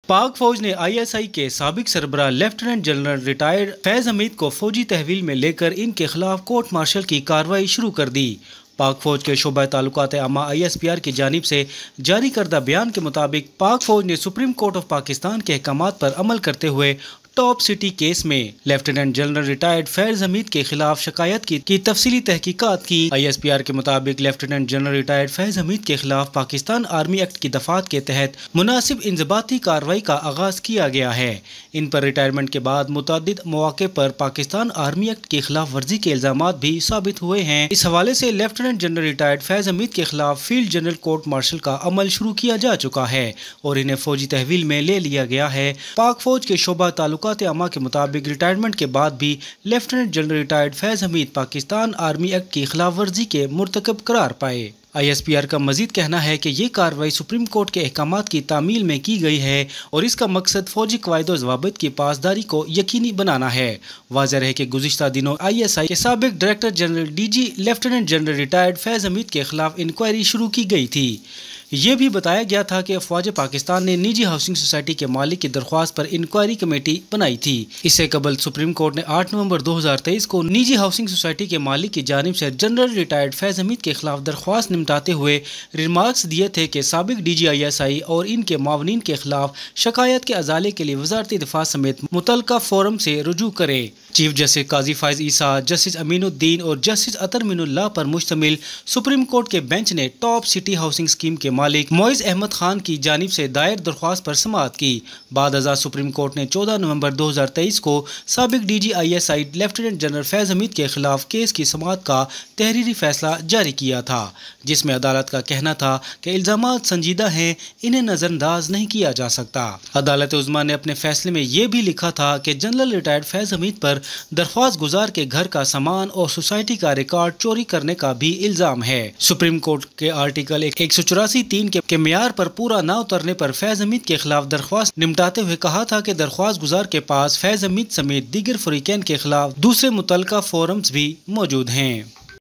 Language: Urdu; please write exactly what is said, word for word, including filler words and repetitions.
پاک فوج نے آئی ایس آئی کے سابق سربراہ lieutenant general retired Faiz Hameed کو فوجی تحویل میں لے کر ان کے خلاف کورٹ مارشل کی کارروائی شروع کر دی۔ پاک فوج کے شعبہ تعلقات عامہ آئی ایس پی آر کی جانب سے جاری کردہ بیان کے مطابق پاک فوج نے سپریم کورٹ آف پاکستان کے احکامات پر عمل کرتے ہوئے ٹاپ سٹی کیس میں lieutenant general retired Faiz Hameed کے خلاف شکایت کی, کی تفصیلی تحقیقات کی۔ آئی ایس پی آر کے مطابق lieutenant general retired Faiz Hameed کے خلاف پاکستان آرمی ایکٹ کی دفعات کے تحت مناسب انضباطی کارروائی کا آغاز کیا گیا ہے۔ ان پر ریٹائرمنٹ کے بعد متعدد مواقع پر پاکستان آرمی ایکٹ کی خلاف ورزی کے الزامات بھی ثابت ہوئے ہیں۔ اس حوالے سے lieutenant general retired Faiz Hameed کے خلاف فیلڈ جنرل کورٹ مارشل کا عمل شروع کیا جا چکا ہے اور انہیں فوجی تحویل میں لے لیا گیا ہے۔ پاک فوج کے شعبہ تعلقات عامہ کے مطابق ریٹائرمنٹ کے بعد بھی lieutenant general retired Faiz Hameed Pakistan army act کی خلاف ورزی کے مرتکب قرار پائے۔ آئی ایس پی آر کا مزید کہنا ہے کہ یہ کارروائی سپریم کورٹ کے احکامات کی تعمیل میں کی گئی ہے اور اس کا مقصد فوجی قواعد و ضوابط کی پاسداری کو یقینی بنانا ہے۔ واضح ہے کہ گزشتہ دنوں آئی ایس آئی کے سابق director general D G lieutenant general retired Faiz Hameed کے خلاف انکوائری شروع کی گئی تھی۔ یہ بھی بتایا گیا تھا کہ افواج پاکستان نے نجی ہاؤسنگ سوسائٹی کے مالک کی درخواست پر انکوائری کمیٹی بنائی تھی۔ اس سے قبل سپریم کورٹ نے آٹھ نومبر دو ہزار تیئیس کو نجی ہاؤسنگ سوسائٹی کے مالک کی جانب سے جنرل ریٹائرڈ فیض حمید کے خلاف درخواست نمٹاتے ہوئے ریمارکس دیے تھے کہ سابق ڈی جی آئی ایس آئی اور ان کے معاونین کے خلاف شکایت کے ازالے کے لیے وزارت دفاع سمیت متعلقہ فورم سے رجوع کرے۔ چیف جسٹس قاضی فائز عیسیٰ، جسٹس امین الدین اور جسٹس اطہر من اللہ پر مشتمل سپریم کورٹ کے بینچ نے ٹاپ سٹی ہاؤسنگ اسکیم کے مالک معز احمد خان کی جانب سے دائر درخواست پر سماعت کی۔ بعد ازاں سپریم کورٹ نے چودہ نومبر دو ہزار تیئیس کو سابق D G I S I lieutenant general Faiz Hameed کے خلاف کیس کی سماعت کا تحریری فیصلہ جاری کیا تھا، جس میں عدالت کا کہنا تھا کہ الزامات سنجیدہ ہیں، انہیں نظر انداز نہیں کیا جا سکتا۔ عدالت عظمیٰ نے اپنے فیصلے میں یہ بھی لکھا تھا کہ جنرل ریٹائرڈ فیض حمید پر درخواست گزار کے گھر کا سامان اور سوسائٹی کا ریکارڈ چوری کرنے کا بھی الزام ہے۔ سپریم کورٹ کے آرٹیکل ایک سو چوراسی تین کے معیار پر پورا نہ اترنے پر فیض حمید کے خلاف درخواست نمٹاتے ہوئے کہا تھا کہ درخواست گزار کے پاس فیض حمید سمیت دیگر فریقین کے خلاف دوسرے متعلقہ فورمز بھی موجود ہیں۔